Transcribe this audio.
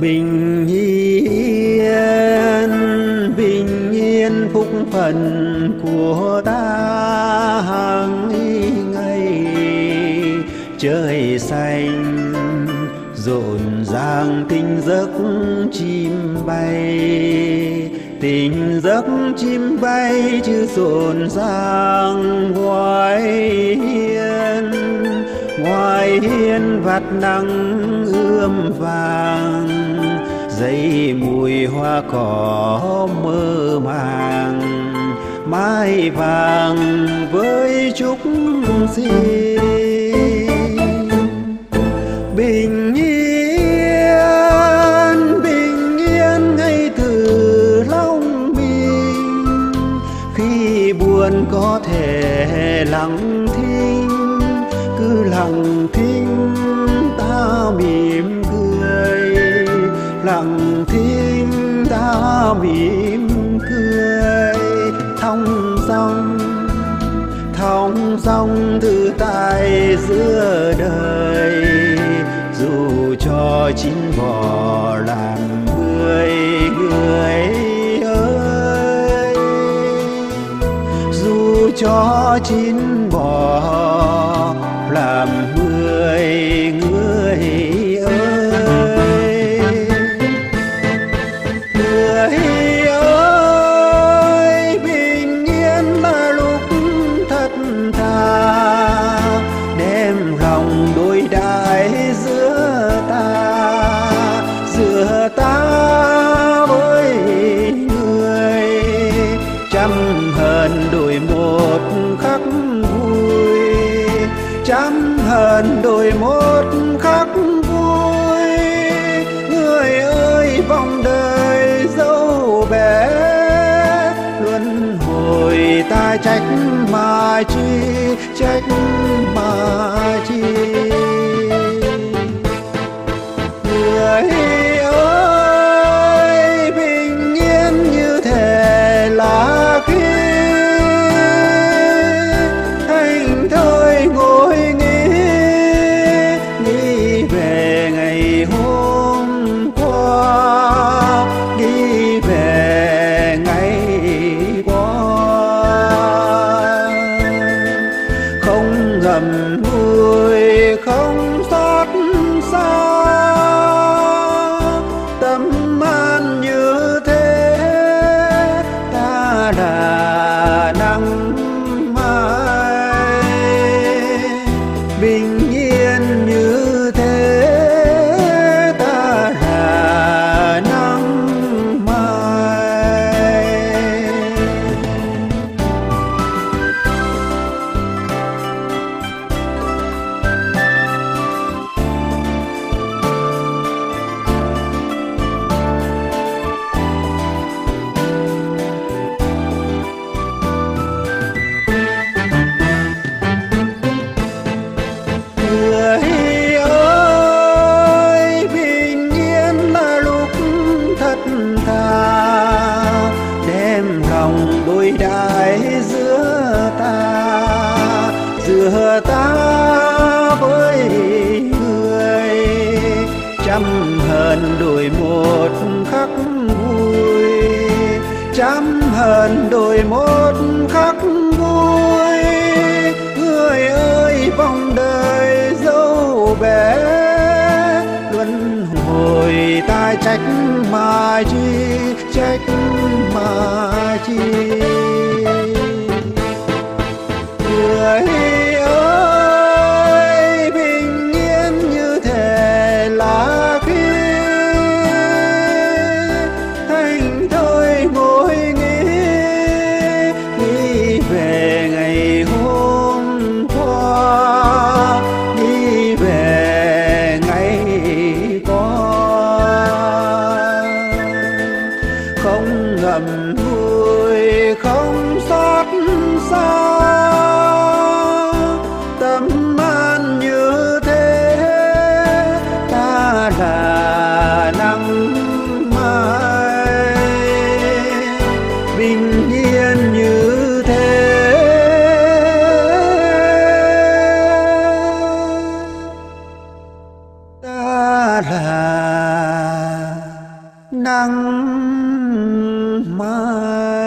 bình yên, bình yên phúc phần của ta hàng ngày. Trời xanh rộn ràng tình giấc chim bay, tình giấc chim bay chứ rộn ràng ngoài hiên. Ngoài hiên vạt nắng ươm vàng, dây mùi hoa cỏ mơ màng. Mai vàng với chúc gì bình yên, bình yên ngay từ lòng mình. Khi buồn có thể lặng thinh, cứ lặng thinh ta mỉm cười, lặng thinh ta mỉm cười. Thong dong, thong dong tự tại giữa đời, dù cho chín bò làm người người ơi. Dù cho chín bò làm người người ơi. Người ơi, bình yên là lúc thật thà, đem lòng đối đãi giữa ta với người. Trăm hờn đổi một khắc vui, trăm hờn đổi một khắc vui. Người ơi, vòng đời dẫu bé, luân hồi ta trách mà chi, trách mà chi. Người ơi, bình yên như thể là khi anh thôi ngồi nghĩ về ngày hôm qua, nghĩ về ngày qua. Không ngậm ngùi, không xót xa, tâm an như thế ta là nắng mai. Bình yên như thế ta là nắng mai. Người ơi, bình yên là lúc thật thà, đem lòng đối đãi giữa ta với người. Trăm hờn đổi một khắc vui, trăm hờn đổi một khắc vui. Người ơi, vòng đời dẫu bé, luân hồi ta trách mà chi, trách mà chi. Người ơi, bình yên như thể là khi anh thôi ngồi nghĩ về ngày hôm qua, nghĩ về ngày qua. Không ngậm ngùi, không xót xa, tâm an như thế ta là nắng mai. Bình yên như thế ta là mai.